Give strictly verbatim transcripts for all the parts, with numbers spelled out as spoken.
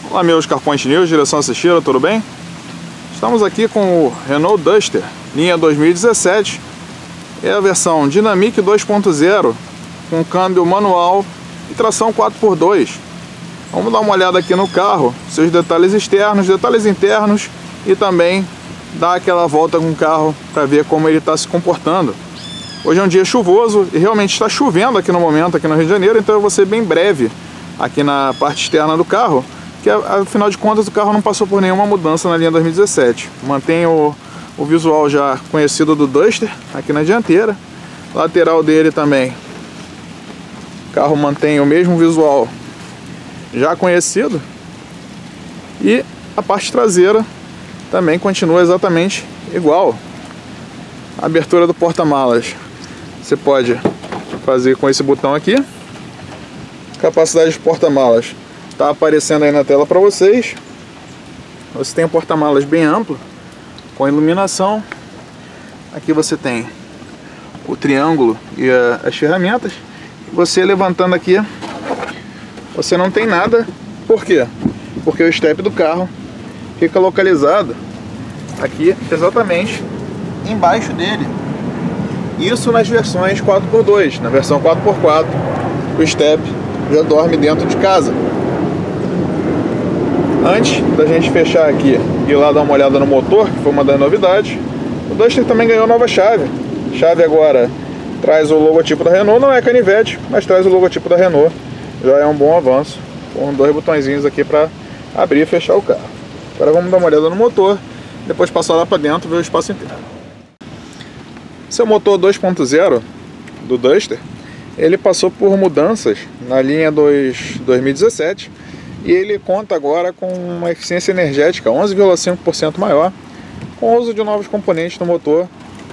Olá meus Carpoint News, direção assistida, tudo bem? Estamos aqui com o Renault Duster, linha dois mil e dezessete. É a versão Dynamic dois ponto zero, com câmbio manual e tração quatro por dois. Vamos dar uma olhada aqui no carro, seus detalhes externos, detalhes internos e também dar aquela volta com o carro para ver como ele está se comportando. Hoje é um dia chuvoso e realmente está chovendo aqui no momento, aqui no Rio de Janeiro, então eu vou ser bem breve aqui na parte externa do carro, que afinal de contas o carro não passou por nenhuma mudança na linha dois mil e dezessete. Mantém o, o visual já conhecido do Duster aqui na dianteira, lateral dele também. O carro mantém o mesmo visual já conhecido e a parte traseira também continua exatamente igual. A abertura do porta-malas você pode fazer com esse botão aqui. Capacidade de porta-malas está aparecendo aí na tela para vocês. Você tem um porta-malas bem amplo, com iluminação. Aqui você tem o triângulo e a, as ferramentas. Você levantando aqui, você não tem nada. Por quê? Porque o step do carro fica localizado aqui exatamente embaixo dele. Isso nas versões quatro por dois. Na versão quatro por quatro o step já dorme dentro de casa. Antes da gente fechar aqui e ir lá dar uma olhada no motor, que foi uma das novidades, o Duster também ganhou nova chave. Chave agora traz o logotipo da Renault, não é canivete, mas traz o logotipo da Renault. Já é um bom avanço, com dois botõezinhos aqui para abrir e fechar o carro. Agora vamos dar uma olhada no motor, depois passar lá para dentro e ver o espaço interno. Esse é o motor dois ponto zero do Duster. Ele passou por mudanças na linha dois mil e dezessete e ele conta agora com uma eficiência energética onze vírgula cinco por cento maior, com o uso de novos componentes no motor.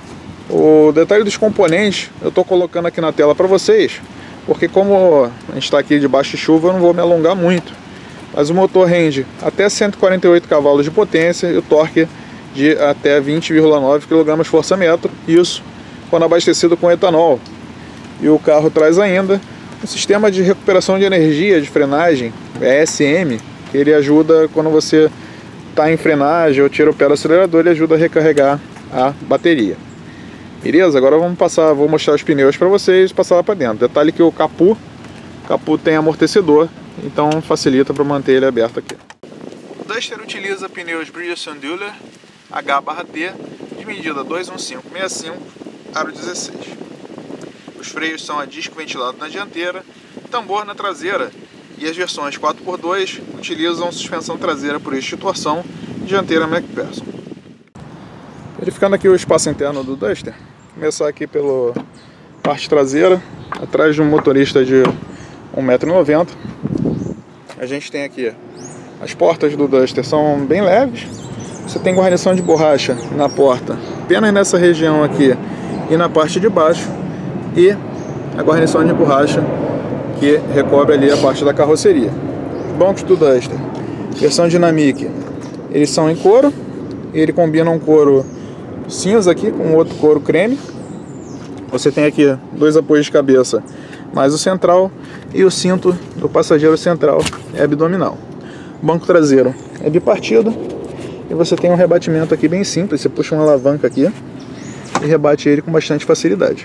O detalhe dos componentes eu estou colocando aqui na tela para vocês, porque como a gente está aqui debaixo de chuva eu não vou me alongar muito. Mas o motor rende até cento e quarenta e oito cavalos de potência e o torque de até vinte vírgula nove quilogramas-força-metro, isso quando abastecido com etanol. E o carro traz ainda um sistema de recuperação de energia de frenagem, E S M, que ele ajuda quando você está em frenagem ou tira o pé do acelerador, ele ajuda a recarregar a bateria. Beleza? Agora vamos passar, vou mostrar os pneus para vocês e passar lá para dentro. Detalhe que o capô, o capô tem amortecedor, então facilita para manter ele aberto aqui. O Duster utiliza pneus Bridgestone Dueler H barra T de medida dois um cinco seis cinco, aro dezesseis. Os freios são a disco ventilado na dianteira, tambor na traseira, e as versões quatro por dois utilizam suspensão traseira por eixo de torção e dianteira MacPherson. Verificando aqui o espaço interno do Duster, começar aqui pela parte traseira, atrás de um motorista de um metro e noventa. A gente tem aqui as portas do Duster, são bem leves. Você tem guarnição de borracha na porta, apenas nessa região aqui e na parte de baixo, e a guarnição de borracha que recobre ali a parte da carroceria. Bancos do Duster, versão Dynamic, eles são em couro, ele combina um couro cinza aqui com outro couro creme. Você tem aqui dois apoios de cabeça, mais o central, e o cinto do passageiro central é abdominal. O banco traseiro é bipartido e você tem um rebatimento aqui bem simples. Você puxa uma alavanca aqui e rebate ele com bastante facilidade,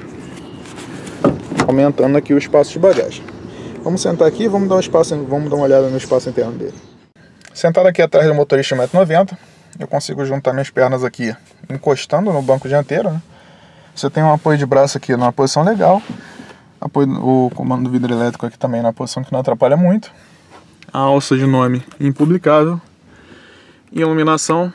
aumentando aqui o espaço de bagagem. Vamos sentar aqui e vamos dar um espaço, vamos dar uma olhada no espaço interno dele. Sentado aqui atrás do motorista de um metro e noventa, eu consigo juntar minhas pernas aqui encostando no banco dianteiro, né? Você tem um apoio de braço aqui numa posição legal, apoio, o comando do vidro elétrico aqui também na posição que não atrapalha muito, a alça de nome impublicável, iluminação.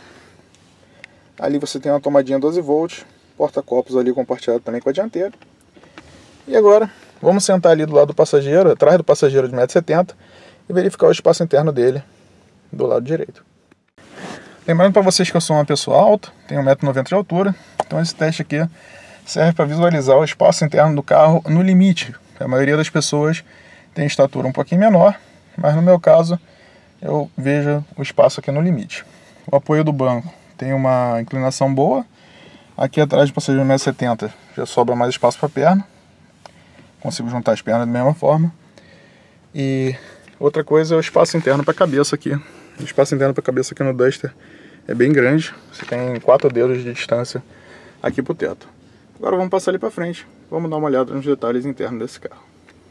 Ali você tem uma tomadinha doze volts, porta-copos ali compartilhado também com a dianteira. E agora vamos sentar ali do lado do passageiro, atrás do passageiro de um metro e setenta, e verificar o espaço interno dele do lado direito. Lembrando para vocês que eu sou uma pessoa alta, tenho um metro e noventa de altura, então esse teste aqui serve para visualizar o espaço interno do carro no limite. A maioria das pessoas tem estatura um pouquinho menor, mas no meu caso eu vejo o espaço aqui no limite. O apoio do banco tem uma inclinação boa, aqui atrás do passageiro de um metro e setenta já sobra mais espaço para a perna, consigo juntar as pernas da mesma forma, e Outra coisa é o espaço interno para a cabeça aqui. O espaço interno para a cabeça aqui no Duster é bem grande. Você tem quatro dedos de distância aqui para o teto. Agora vamos passar ali para frente. Vamos dar uma olhada nos detalhes internos desse carro.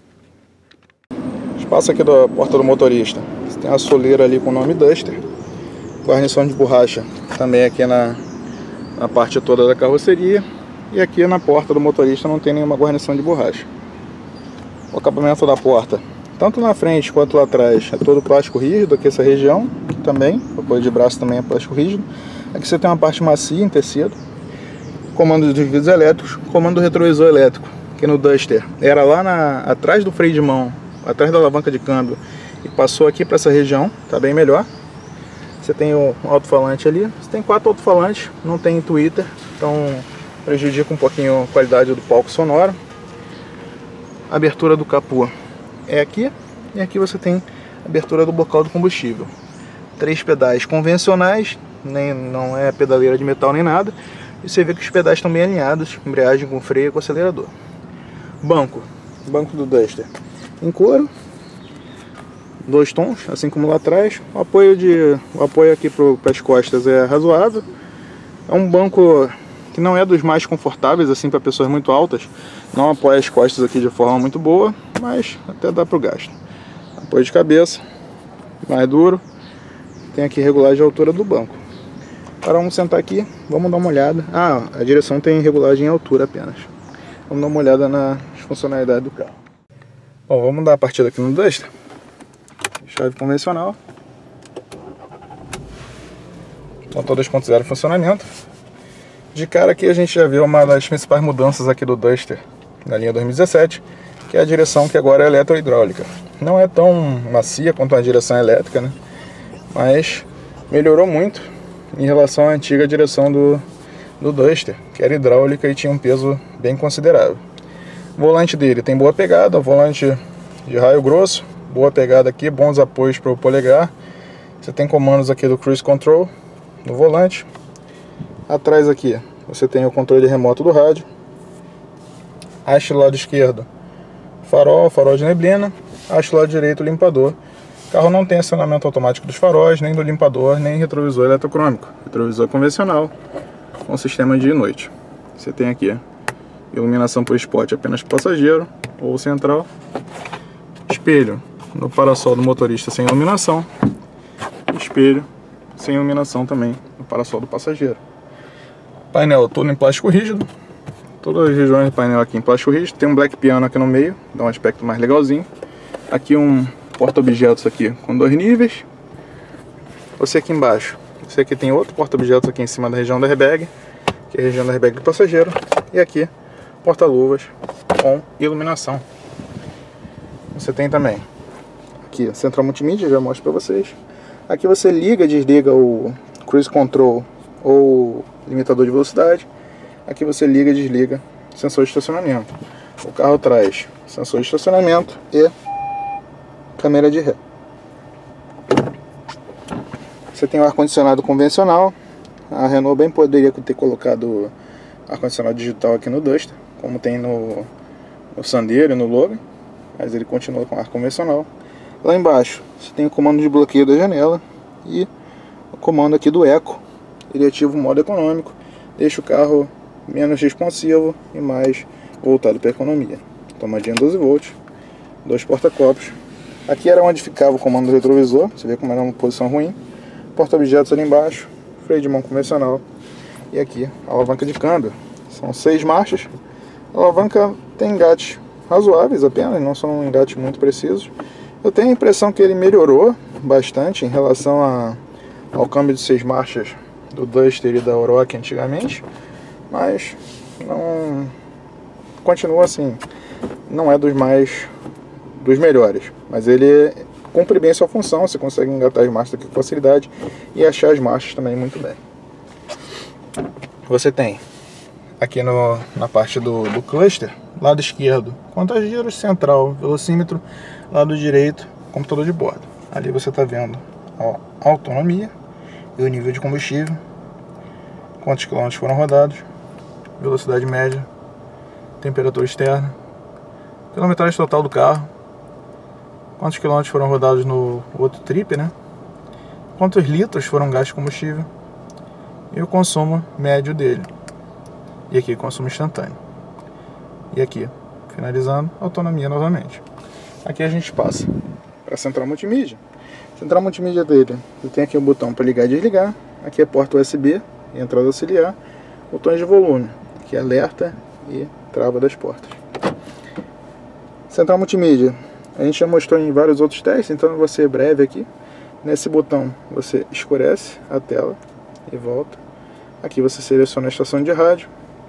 Espaço aqui da porta do motorista. Você tem a soleira ali com o nome Duster. Guarnição de borracha também aqui na, na parte toda da carroceria. E aqui na porta do motorista não tem nenhuma guarnição de borracha. O acabamento da porta, tanto na frente quanto lá atrás, é todo plástico rígido. Aqui essa região também, o apoio de braço também é plástico rígido. Aqui você tem uma parte macia em tecido. Comando dos vidros elétricos, comando do retrovisor elétrico. Aqui no Duster era lá na, atrás do freio de mão, atrás da alavanca de câmbio, e passou aqui para essa região, tá bem melhor. Você tem o alto-falante ali, você tem quatro alto-falantes, não tem tweeter, então prejudica um pouquinho a qualidade do palco sonoro. A abertura do capô é aqui, e aqui você tem a abertura do bocal do combustível. Três pedais convencionais, nem, não é pedaleira de metal nem nada, e você vê que os pedais estão bem alinhados, embreagem com freio e com acelerador. Banco, banco do Duster em couro, dois tons, assim como lá atrás. O apoio, de, o apoio aqui para as costas é razoável. É um banco que não é dos mais confortáveis assim para pessoas muito altas, não apoia as costas aqui de forma muito boa, mas até dá para o gasto. Apoio de cabeça, mais duro. Tem aqui regulagem de altura do banco. Agora vamos sentar aqui, vamos dar uma olhada. Ah, a direção tem regulagem em altura apenas. Vamos dar uma olhada nas funcionalidades do carro. Bom, vamos dar a partida aqui no Duster. Chave convencional. Motor dois ponto zero em funcionamento. De cara aqui a gente já viu uma das principais mudanças aqui do Duster na linha dois mil e dezessete, que é a direção que agora é eletrohidráulica. Não é tão macia quanto a direção elétrica, né? Mas melhorou muito em relação à antiga direção do, do Duster, que era hidráulica e tinha um peso bem considerável. O volante dele tem boa pegada, volante de raio grosso, boa pegada aqui, bons apoios para o polegar. Você tem comandos aqui do Cruise Control no volante. Atrás aqui você tem o controle remoto do rádio. Haste do lado esquerdo, farol, farol de neblina. Haste do lado direito, limpador. O carro não tem acionamento automático dos faróis, nem do limpador, nem retrovisor eletrocrômico. Retrovisor convencional, com sistema de noite. Você tem aqui iluminação por spot apenas passageiro ou central. Espelho no parasol do motorista sem iluminação. Espelho sem iluminação também no parasol do passageiro. Painel todo em plástico rígido. Todas as regiões do painel aqui em plástico rígido. Tem um black piano aqui no meio, dá um aspecto mais legalzinho. Aqui um porta-objetos aqui com dois níveis. Você aqui embaixo, você aqui tem outro porta-objetos aqui em cima da região da airbag, que é a região da airbag do passageiro. E aqui, porta-luvas com iluminação. Você tem também aqui a central multimídia, já mostro para vocês. Aqui você liga e desliga o Cruise Control ou limitador de velocidade. Aqui você liga e desliga sensor de estacionamento. O carro traz sensor de estacionamento e câmera de ré. Você tem o ar-condicionado convencional. A Renault bem poderia ter colocado ar-condicionado digital aqui no Duster, como tem no, no Sandero e no Logan, mas ele continua com ar convencional. Lá embaixo você tem o comando de bloqueio da janela e o comando aqui do Eco. Ele ativa o modo econômico, deixa o carro menos responsivo e mais voltado para a economia. Tomadinha doze volts, dois porta-copos. Aqui era onde ficava o comando do retrovisor, você vê como era uma posição ruim. Porta-objetos ali embaixo, freio de mão convencional. E aqui a alavanca de câmbio. São seis marchas. A alavanca tem engates razoáveis apenas, não são engates muito precisos. Eu tenho a impressão que ele melhorou bastante em relação a, ao câmbio de seis marchas do Duster e da Oroch antigamente, mas não continua assim, não é dos mais dos melhores, mas ele cumpre bem sua função. Você consegue engatar as marchas aqui com facilidade e achar as marchas também muito bem. Você tem aqui no, na parte do, do cluster, lado esquerdo, conta giros, central, velocímetro, lado direito, computador de bordo. Ali você está vendo a autonomia e o nível de combustível, quantos quilômetros foram rodados, velocidade média, temperatura externa, quilometragem total do carro, quantos quilômetros foram rodados no outro trip, né? Quantos litros foram gastos de combustível e o consumo médio dele. E aqui, consumo instantâneo. E aqui, finalizando, autonomia novamente. Aqui a gente passa para a central multimídia. Central multimídia dele, ele tem aqui o botão para ligar e desligar. Aqui é porta U S B, entrada auxiliar. Botões de volume, aqui é alerta e trava das portas. Central multimídia, a gente já mostrou em vários outros testes, então eu vou ser breve aqui. Nesse botão você escurece a tela e volta. Aqui você seleciona a estação de rádio.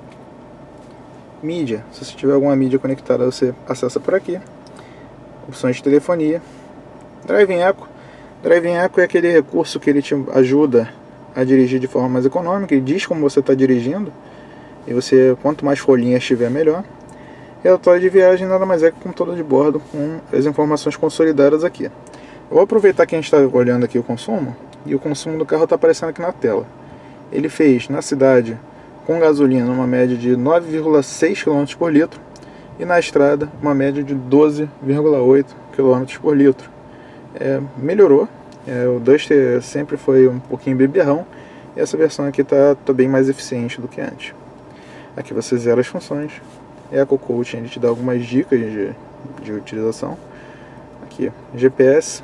Mídia, se você tiver alguma mídia conectada você acessa por aqui. Opções de telefonia. Driving Echo. Driving Echo é aquele recurso que ele te ajuda a dirigir de forma mais econômica. Ele diz como você está dirigindo. E você, quanto mais folhinhas tiver, melhor. Relatório de viagem nada mais é que o computador de bordo com as informações consolidadas aqui. Eu vou aproveitar que a gente está olhando aqui o consumo. E o consumo do carro está aparecendo aqui na tela. Ele fez na cidade com gasolina uma média de nove vírgula seis quilômetros por litro. E na estrada uma média de doze vírgula oito quilômetros por litro. É, melhorou. É, o Duster sempre foi um pouquinho beberrão. E essa versão aqui está tá bem mais eficiente do que antes. Aqui você zera as funções. Eco Coaching, ele te dá algumas dicas de, de utilização. Aqui, G P S.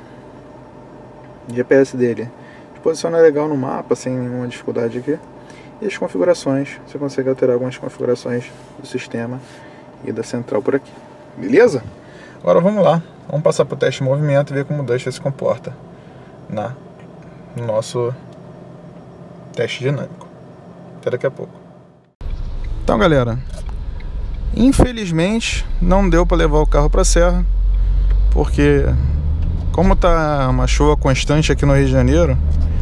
G P S dele posiciona legal no mapa, sem nenhuma dificuldade aqui. E as configurações, você consegue alterar algumas configurações do sistema e da central por aqui. Beleza? Agora vamos lá, vamos passar para o teste de movimento e ver como o Duster se comporta na, no nosso teste dinâmico. Até daqui a pouco. Então galera, infelizmente não deu para levar o carro para a serra, porque como tá uma chuva constante aqui no Rio de Janeiro,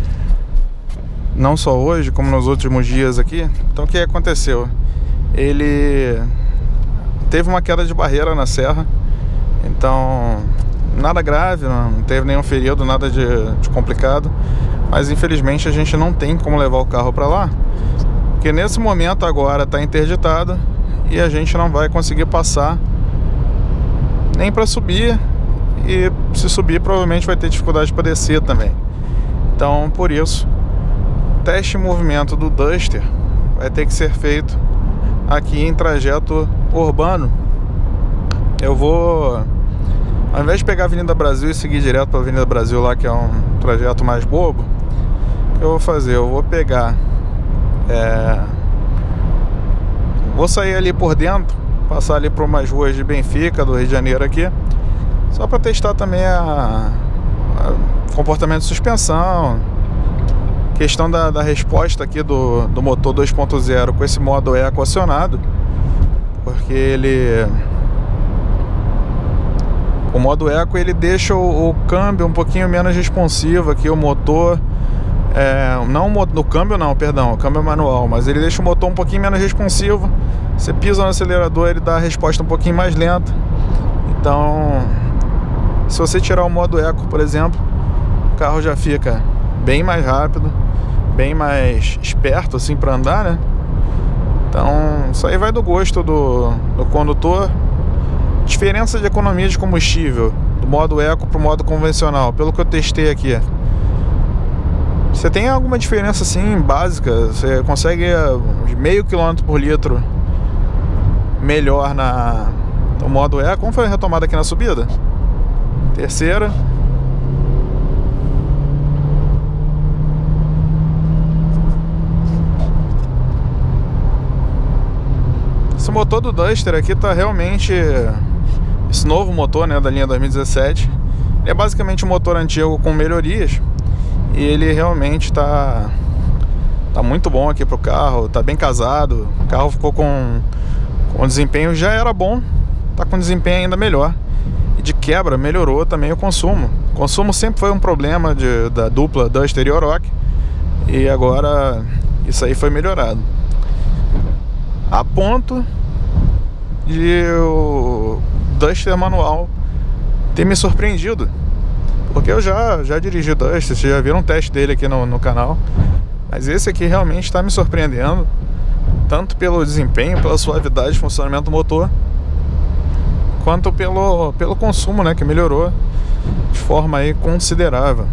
não só hoje, como nos últimos dias aqui, então o que aconteceu? Ele teve uma queda de barreira na serra, então nada grave, não teve nenhum ferido, nada de, de complicado, mas infelizmente a gente não tem como levar o carro para lá, porque nesse momento agora está interditado e a gente não vai conseguir passar nem para subir, e se subir provavelmente vai ter dificuldade para descer também. Então por isso o teste de movimento do Duster vai ter que ser feito aqui em trajeto urbano. Eu vou, ao invés de pegar a Avenida Brasil e seguir direto para a Avenida Brasil lá, que é um trajeto mais bobo, o que eu vou fazer? Eu vou pegar é, vou sair ali por dentro, passar ali por umas ruas de Benfica, do Rio de Janeiro aqui, só para testar também a, a comportamento de suspensão, questão da, da resposta aqui do, do motor dois ponto zero com esse modo eco acionado, porque ele, o modo eco ele deixa o, o câmbio um pouquinho menos responsivo aqui, o motor é, não no câmbio não, perdão, o câmbio manual, mas ele deixa o motor um pouquinho menos responsivo. Você pisa no acelerador, ele dá a resposta um pouquinho mais lenta. Então, se você tirar o modo eco, por exemplo, o carro já fica bem mais rápido, bem mais esperto assim para andar, né? Então, isso aí vai do gosto do, do condutor. Diferença de economia de combustível do modo eco para o modo convencional, pelo que eu testei aqui, você tem alguma diferença assim básica. Você consegue meio quilômetro por litro melhor na, no modo eco. Como foi a retomada aqui na subida? Terceira. Esse motor do Duster aqui tá realmente, esse novo motor, né, da linha dois mil e dezessete, ele é basicamente um motor antigo com melhorias. E ele realmente tá, tá muito bom aqui pro carro, tá bem casado. O carro ficou com, com desempenho, já era bom, tá com desempenho ainda melhor. E de quebra melhorou também o consumo. O consumo sempre foi um problema de, da dupla Duster e Oroch, e agora isso aí foi melhorado. A ponto de o Duster manual ter me surpreendido. Porque eu já, já dirigi o Duster, vocês já viram um teste dele aqui no, no canal. Mas esse aqui realmente está me surpreendendo, tanto pelo desempenho, pela suavidade de funcionamento do motor, quanto pelo, pelo consumo, né, que melhorou. de forma aí considerável.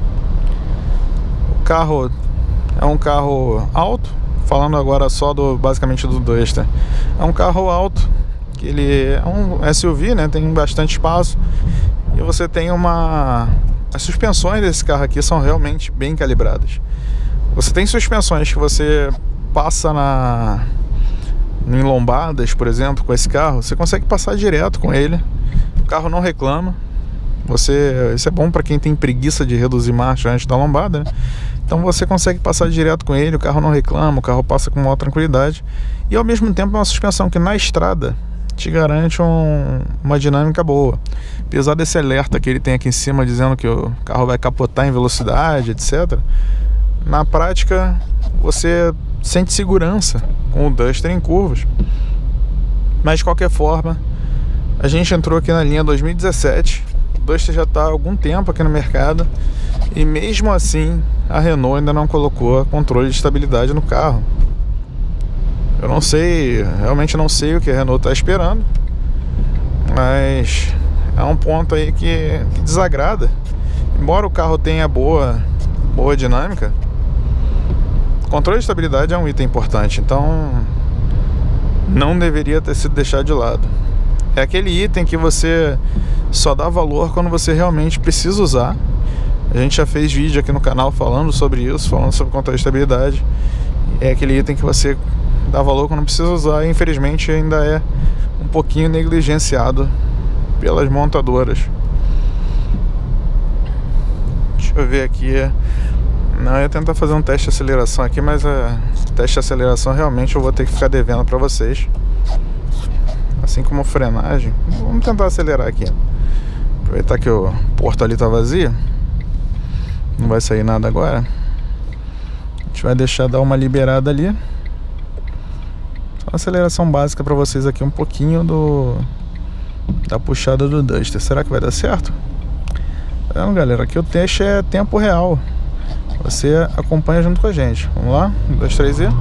O carro é um carro alto, falando agora só do basicamente do Duster. É um carro alto, que ele é um S U V, né? Tem bastante espaço e você tem uma... As suspensões desse carro aqui são realmente bem calibradas. Você tem suspensões que você passa na em lombadas, por exemplo, com esse carro, você consegue passar direto com ele. O carro não reclama. Você, isso é bom para quem tem preguiça de reduzir marcha antes da lombada, né? Então você consegue passar direto com ele, o carro não reclama, o carro passa com maior tranquilidade. E ao mesmo tempo é uma suspensão que na estrada te garante um, uma dinâmica boa. Apesar desse alerta que ele tem aqui em cima dizendo que o carro vai capotar em velocidade, etcétera, na prática você sente segurança com o Duster em curvas. Mas de qualquer forma, a gente entrou aqui na linha dois mil e dezessete. O Duster já está há algum tempo aqui no mercado e mesmo assim a Renault ainda não colocou controle de estabilidade no carro. Eu não sei, realmente não sei o que a Renault está esperando, mas é um ponto aí que, que desagrada. Embora o carro tenha boa, boa dinâmica, controle de estabilidade é um item importante, então não deveria ter sido deixado de lado. É aquele item que você só dá valor quando você realmente precisa usar. A gente já fez vídeo aqui no canal falando sobre isso, falando sobre controle de estabilidade. É aquele item que você dá valor quando precisa usar e infelizmente ainda é um pouquinho negligenciado pelas montadoras. Deixa eu ver aqui. Não, eu ia tentar fazer um teste de aceleração aqui, mas o teste de aceleração realmente eu vou ter que ficar devendo para vocês. Assim como frenagem. Vamos tentar acelerar aqui. Aproveitar que o porto ali tá vazio. Não vai sair nada agora. A gente vai deixar dar uma liberada ali. Só uma aceleração básica para vocês aqui, um pouquinho do da puxada do Duster. Será que vai dar certo? Tá vendo, galera? Aqui o teste é tempo real. Você acompanha junto com a gente. Vamos lá? um, dois, três e...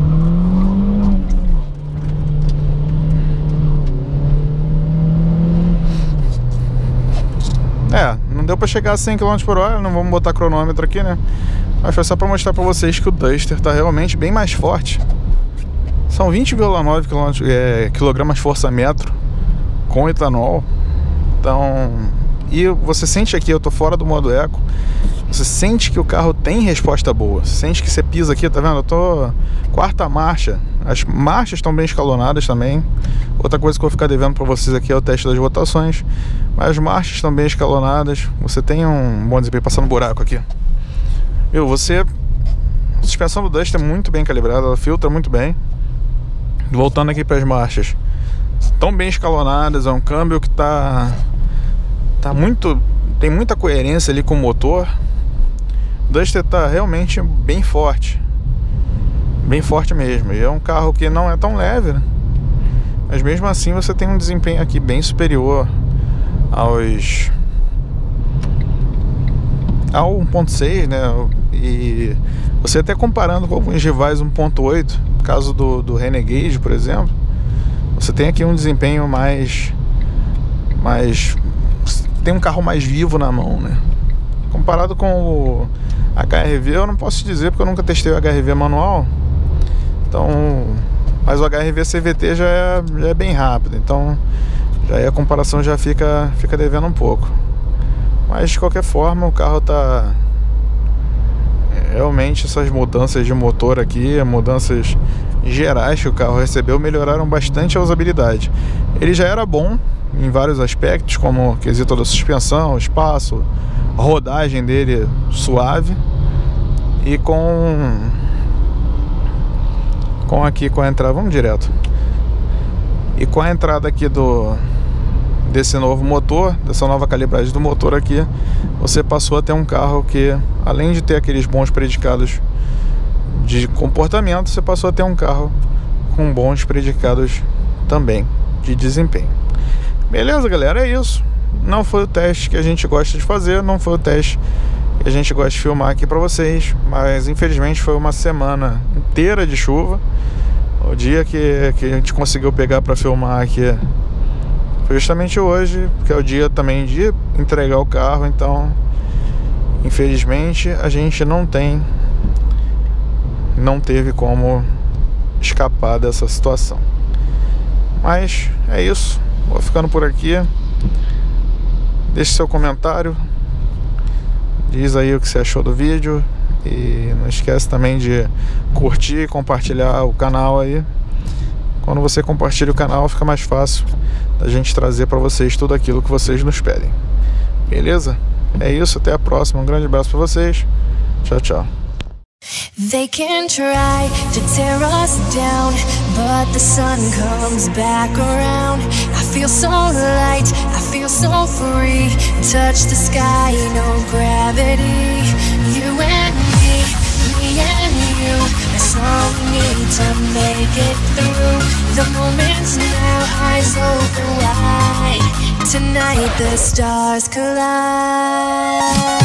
É, não deu pra chegar a cem quilômetros por hora, não vamos botar cronômetro aqui, né? Mas foi só pra mostrar pra vocês que o Duster tá realmente bem mais forte. São vinte vírgula nove é, quilogramas força metro com etanol. Então... E você sente aqui, eu tô fora do modo eco, você sente que o carro tem resposta boa. Você sente que você pisa aqui, tá vendo? Eu tô quarta marcha. As marchas estão bem escalonadas também. Outra coisa que eu vou ficar devendo para vocês aqui é o teste das rotações. Mas as marchas estão bem escalonadas. Você tem um bom desempenho, passando buraco aqui. Viu? Você... A suspensão do Duster é muito bem calibrada, ela filtra muito bem. Voltando aqui para as marchas, estão bem escalonadas. É um câmbio que tá... Tá muito... Tem muita coerência ali com o motor. O Duster tá realmente bem forte. Bem forte mesmo. E é um carro que não é tão leve, né? Mas mesmo assim você tem um desempenho aqui bem superior aos... ao um ponto seis, né? E você até comparando com alguns rivais um ponto oito, no caso do, do Renegade, por exemplo, você tem aqui um desempenho mais... mais... tem um carro mais vivo na mão, né? Comparado com o H R V, eu não posso dizer porque eu nunca testei o H R V manual. Então, mas o H R V C V T já é, já é bem rápido. Então, já aí a comparação já fica, fica devendo um pouco. Mas de qualquer forma, o carro tá... Realmente essas mudanças de motor aqui, mudanças gerais que o carro recebeu, melhoraram bastante a usabilidade. Ele já era bom em vários aspectos, como o quesito da suspensão, espaço, a rodagem dele suave, e com com aqui com a entrada, vamos direto, e com a entrada aqui do desse novo motor, dessa nova calibragem do motor aqui, você passou a ter um carro que, além de ter aqueles bons predicados de comportamento, você passou a ter um carro com bons predicados também de desempenho. Beleza, galera, é isso. Não foi o teste que a gente gosta de fazer, não foi o teste que a gente gosta de filmar aqui pra vocês, mas infelizmente foi uma semana inteira de chuva. O dia que, que a gente conseguiu pegar pra filmar aqui foi justamente hoje, que é o dia também de entregar o carro. Então, infelizmente, a gente não tem, não teve como escapar dessa situação. Mas é isso, vou ficando por aqui. Deixe seu comentário, diz aí o que você achou do vídeo. E não esquece também de curtir e compartilhar o canal aí. Quando você compartilha o canal, fica mais fácil da gente trazer para vocês tudo aquilo que vocês nos pedem. Beleza? É isso, até a próxima. Um grande abraço para vocês. Tchau, tchau. They can try to tear us down, but the sun comes back around. I feel so light, I feel so free. Touch the sky, no gravity. You and me, me and you. That's all we need to make it through. The moment's now, eyes open wide. Tonight the stars collide.